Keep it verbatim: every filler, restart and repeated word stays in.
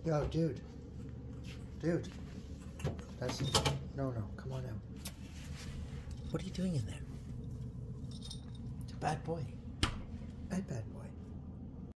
Yo, dude. Dude. That's... No, no. Come on out. What are you doing in there? It's a bad boy. Bad, bad boy.